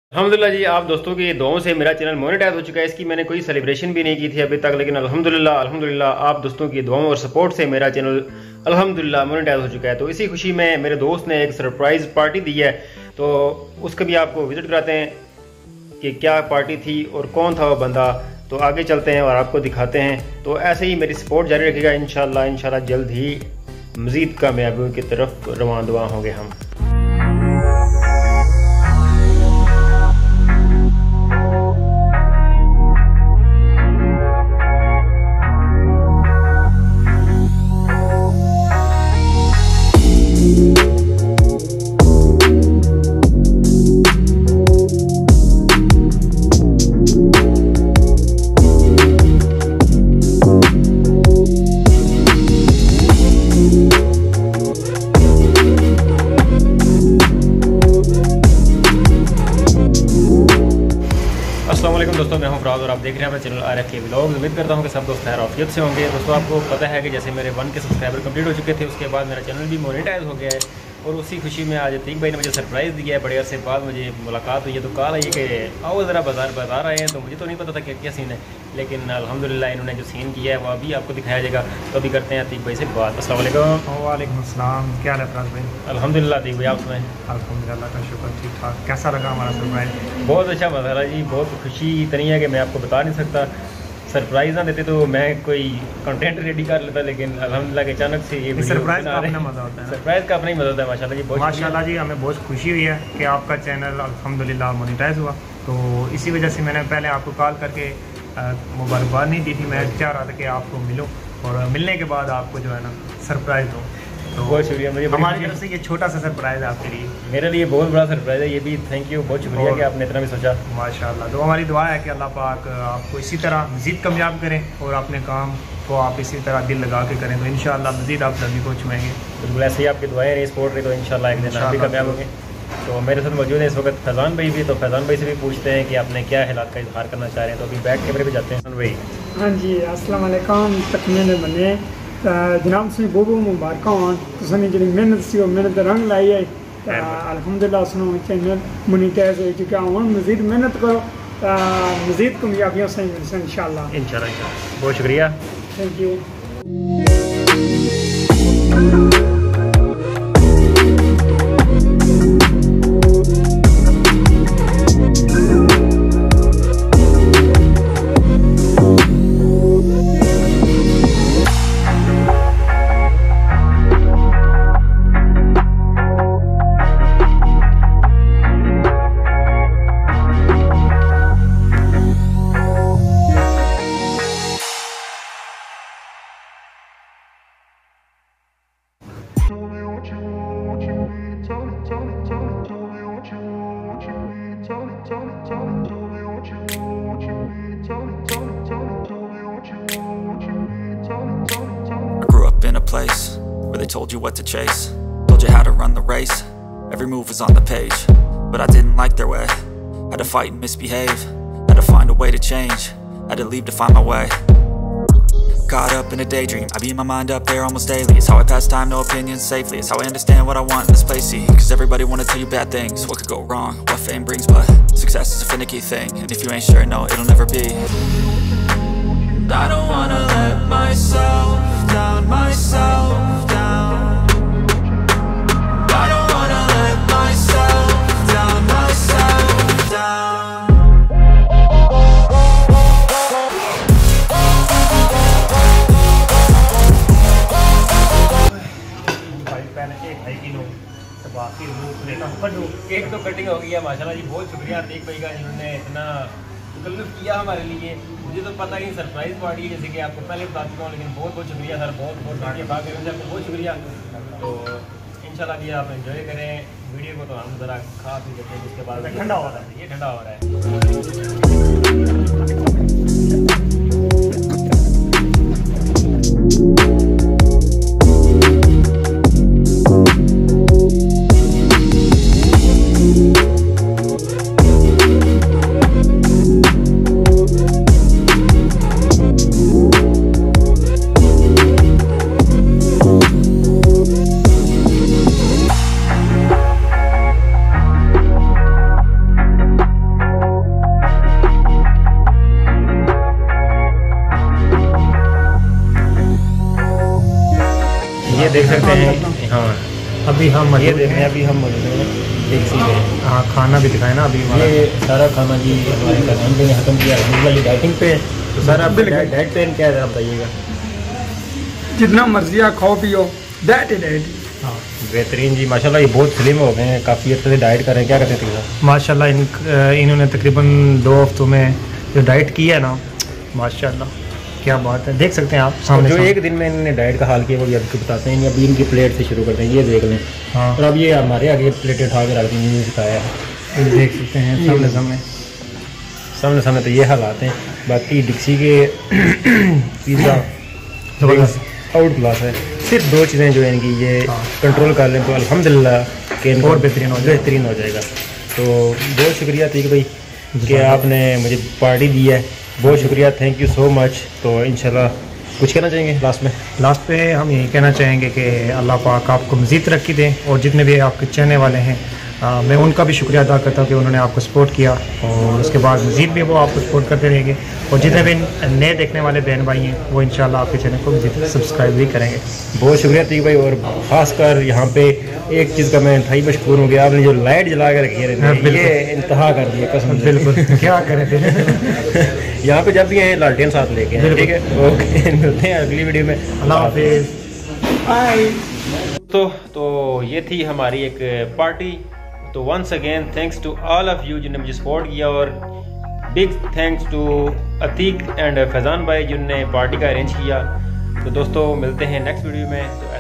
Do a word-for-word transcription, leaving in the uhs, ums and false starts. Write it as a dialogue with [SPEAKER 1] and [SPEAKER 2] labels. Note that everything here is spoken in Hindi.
[SPEAKER 1] अल्हम्दुलिल्लाह जी, आप दोस्तों की दुआओं से मेरा चैनल मोनेटाइज हो चुका है। इसकी मैंने कोई सेलिब्रेशन भी नहीं की थी अभी तक, लेकिन अल्हम्दुलिल्लाह अल्हम्दुलिल्लाह आप दोस्तों की दुआओं और सपोर्ट से मेरा चैनल अल्हम्दुलिल्लाह मोनेटाइज हो चुका है। तो इसी खुशी में मेरे दोस्त ने एक सरप्राइज़ पार्टी दी है, तो उसका भी आपको विज़िट कराते हैं कि क्या पार्टी थी और कौन था वो बंदा। तो आगे चलते हैं और आपको दिखाते हैं। तो ऐसे ही मेरी सपोर्ट जारी रखिएगा। इंशाल्लाह इंशाल्लाह जल्द ही मज़ीद कामयाबियों की तरफ रवान दुआ होंगे हम। अस्सलामुअलैकुम दोस्तों, मैं हूं फराज और आप देख रहे हैं अपना चैनल आर एफ के व्लॉग्स। उम्मीद करता हूं कि सब दोस्त खैर आफियत से होंगे। दोस्तों, आपको पता है कि जैसे मेरे वन के सब्सक्राइबर कंप्लीट हो चुके थे, उसके बाद मेरा चैनल भी मोनेटाइज हो गया है और उसी खुशी में आज अतीक भाई ने मुझे सरप्राइज़ दिया है। बड़े अरसे बाद मुझे मुलाकात हुई है, तो कॉल आई कि आओ ज़रा बाजार बाजार आए हैं। तो मुझे तो नहीं पता था क्या क्या सीन है, लेकिन अल्हम्दुलिल्लाह इन्होंने जो सीन किया है वो अभी आपको दिखाया जाएगा। तो अभी करते हैं अतीक भाई से बात। अस्सलाम वालेकुम।
[SPEAKER 2] वालेकुम अस्सलाम, क्या हाल है फराज भाई?
[SPEAKER 1] अल्हम्दुलिल्लाह अतीक भाई, आप सुनाएं?
[SPEAKER 2] अल्हम्दुलिल्लाह का शुक्र, ठीक ठाक। कैसा लगा हमारा सरप्राइज?
[SPEAKER 1] बहुत अच्छा मज़ा जी, बहुत खुशी इतनी है कि मैं आपको बता नहीं सकता। सरप्राइज़ ना देते तो मैं कोई कंटेंट रेडी कर लेता, लेकिन अल्हम्दुलिल्लाह के अचानक से ये
[SPEAKER 2] सरप्राइज का अपना मज़ा होता है।
[SPEAKER 1] सरप्राइज़ का अपना ही मज़ा होता है। माशाल्लाह जी, बहुत
[SPEAKER 2] माशाल्लाह जी, हमें बहुत खुशी हुई है कि आपका चैनल अल्हम्दुलिल्लाह मोनेटाइज हुआ। तो इसी वजह से मैंने पहले आपको कॉल करके मुबारकबाद नहीं दी थी। मैं चाह रहा था कि आपको मिलूँ और मिलने के बाद आपको जो है ना सरप्राइज़ दूँ। तो
[SPEAKER 1] बहुत शुक्रिया, मुझे
[SPEAKER 2] हमारी तरफ से ये छोटा सा सरप्राइज़ है आपके लिए।
[SPEAKER 1] मेरे लिए बहुत बड़ा सरप्राइज़ है ये भी। थैंक यू, बहुत शुक्रिया कि आपने इतना भी सोचा।
[SPEAKER 2] माशाल्लाह, तो हमारी दुआ है कि अल्लाह पाक आपको इसी तरह मज़ीद कामयाब करें और अपने काम को आप इसी तरह दिल लगा के करें, तो इंशाल्लाह मज़ीद आप जल्दी को छुएंगे।
[SPEAKER 1] बिल्कुल ऐसे ही आपकी दुआएं रही, सपोर्ट रही, तो इंशाल्लाह एक दिन आप भी कामयाब होंगे। तो मेरे साथ मौजूद है इस वक्त फैज़ान भाई भी। तो फैज़ान भाई से भी पूछते हैं कि आपने क्या हालात का इजहार करना चाह रहे हैं। तो अभी बैक कैमरे पे जाते हैं भाई।
[SPEAKER 3] हाँ जी, अस्सलाम वालेकुम। तकमील बने जनाब से बहुत बहुत मुबारक हो तुसानी जी मेहनत सी और मेहनत रंग लाई है। अल्हम्दुलिल्लाह सुनो चैनल मोनेटाइज हो चुका है। मज़ीद मेहनत करो, मज़ीद कामयाबियों से इंशाल्लाह
[SPEAKER 1] इंशाल्लाह। बहुत शुक्रिया,
[SPEAKER 3] thank you.
[SPEAKER 4] Place where they told you what to chase, told you how to run the race, every move was on the page, but I didn't like their way. Had to fight and misbehave, had to find a way to change, had to leave to find my way. Caught up in a daydream, I beat my mind up there almost daily. It's how I pass time, no opinions safely. It's how I understand what I want in this place, see. Cause everybody wanna tell you bad things, what could go wrong, what fame brings. But success is a finicky thing, and if you ain't sure, no, it'll never be. I don't wanna let myself down, myself down. I don't wanna let myself down, myself down.
[SPEAKER 1] Cake तो कटिंग हो गई है माशाल्लाह जी। बहुत शुक्रिया अतीक भाई का, जिन्होंने इतना तकल्लुफ़ किया हमारे लिए। मुझे तो पता ही सरप्राइज़ पार्टी है, जैसे कि आपको पहले बता चुका हूँ, लेकिन बहुत बहुत शुक्रिया सर, बहुत बहुत शुक्रिया बात करने से आपको बहुत शुक्रिया। तो इंशाल्लाह भी आप एंजॉय करें वीडियो को। तो हम ज़रा खा पी लेते हैं, उसके बाद
[SPEAKER 2] ठंडा हो रहा है,
[SPEAKER 1] ये ठंडा हो रहा है। देख सकते हैं। हाँ
[SPEAKER 2] अभी हम
[SPEAKER 1] ये
[SPEAKER 2] मौजूद
[SPEAKER 1] देखें,
[SPEAKER 2] हैं।
[SPEAKER 1] अभी हम मौजूद हैं टैक्सी में।
[SPEAKER 2] हाँ खाना भी दिखाए ना अभी हमारा।
[SPEAKER 1] ये सारा खाना जी हमारे फैजान भाई ने खत्म किया अलहमदुलिल्लाह डाइटिंग पे। तो सर आप डाइट डाइट पे क्या है आप बताइएगा?
[SPEAKER 3] जितना मर्जी आप खाओ पियो, डाइट है डाइट।
[SPEAKER 2] हाँ
[SPEAKER 1] बेहतरीन जी माशाल्लाह, ये बहुत स्लिम हो गए हैं, काफ़ी अच्छे से डाइट कर रहे हैं। क्या करते हैं तकरीबन?
[SPEAKER 2] माशाल्लाह इन इन्होंने तकरीबन दो हफ्तों में जो डाइट की है ना, माशाल्लाह क्या बात है। देख सकते हैं आप सामने
[SPEAKER 1] जो
[SPEAKER 2] सामने।
[SPEAKER 1] एक दिन में इन्होंने डाइट का हाल किया वो भी आपको बताते हैं। अभी इनकी प्लेट से शुरू करते हैं, ये देख लें।
[SPEAKER 2] हाँ
[SPEAKER 1] और अब ये हमारे आगे प्लेटें उठा के रख दी, इन्होंने सिखाया है।
[SPEAKER 2] ये देख सकते हैं सामने सामने
[SPEAKER 1] सामने सामने तो ये हालात हैं। बाकी डिक्सी के पिज़्ज़ा
[SPEAKER 2] जबरदस्त।
[SPEAKER 1] आउट क्लास है। सिर्फ दो चीज़ें जो है इनकी ये
[SPEAKER 2] हाँ।
[SPEAKER 1] कंट्रोल कर लें तो अल्हम्दुलिल्लाह कि इनका
[SPEAKER 2] और बेहतरीन हो जाएगा।
[SPEAKER 1] बेहतरीन हो जाएगा। तो बहुत शुक्रिया अतीक भाई कि आपने मुझे पार्टी दी है, बहुत शुक्रिया, थैंक यू सो मच। तो इंशाल्लाह कुछ कहना चाहेंगे लास्ट में?
[SPEAKER 2] लास्ट पे हम यही कहना चाहेंगे कि अल्लाह पाक आपको मज़ीद तरक्की दें, और जितने भी आपके चाहने वाले हैं आ, मैं उनका भी शुक्रिया अदा करता हूँ कि उन्होंने आपको सपोर्ट किया, और उसके बाद मज़ीद भी वो आपको सपोर्ट करते रहेंगे। और जितने भी नए देखने वाले बहन भाई हैं वो इंशाल्लाह आपके चैनल को मज़ीद सब्सक्राइब भी करेंगे।
[SPEAKER 1] बहुत शुक्रिया अतीक भाई। और ख़ासकर यहाँ पे एक चीज़ का मैं इंतहाई मशकूर हूँ कि आपने जो लाइट जला के रखी है
[SPEAKER 2] हाँ, बिल्कुल।
[SPEAKER 1] ये इंतहा कर दिया कसम से।
[SPEAKER 2] बिल्कुल क्या करें फिर।
[SPEAKER 1] यहाँ पे जब भी आए लालटेन साथ लेके आए, ठीक है? ओके मिलते हैं अगली वीडियो में।
[SPEAKER 2] अल्लाह हाफिज़।
[SPEAKER 3] बाय।
[SPEAKER 1] तो तो ये थी हमारी एक पार्टी। तो once again thanks to all of you जिन्होंने मुझे सपोर्ट किया, और big thanks to Atiq and Faizan भाई जिन्होंने पार्टी का अरेंज किया। तो दोस्तों मिलते हैं नेक्स्ट वीडियो में। तो